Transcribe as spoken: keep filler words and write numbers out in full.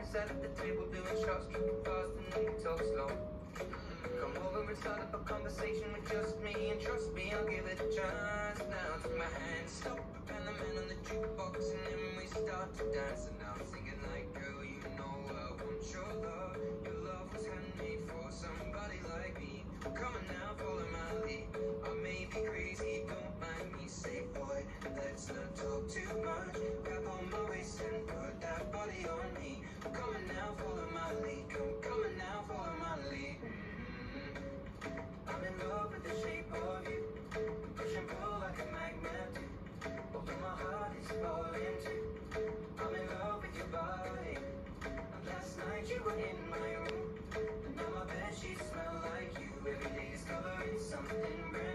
Sat at the table doing shots, tripping fast and then we talk slow. Come over and start up a conversation with just me, and trust me, I'll give it a chance. Now take my hand, stop, and the man on the jukebox, and then we start to dance. And now I'm singing like, girl, you know I want your love. Your love was handmade for somebody like me. Come on now, follow my lead. I may be crazy, don't mind me. Say, boy, let's not talk too much. Grab on my waist and put that body on me. Come on now, follow my lead. Come, come on now, follow my lead. I'm in love with the shape of you. Push and pull like a magnet do. Although my heart is falling too. I'm in love with your body. And last night you were in my room, and now my bed sheets smell like you. Every day discovering something brand new.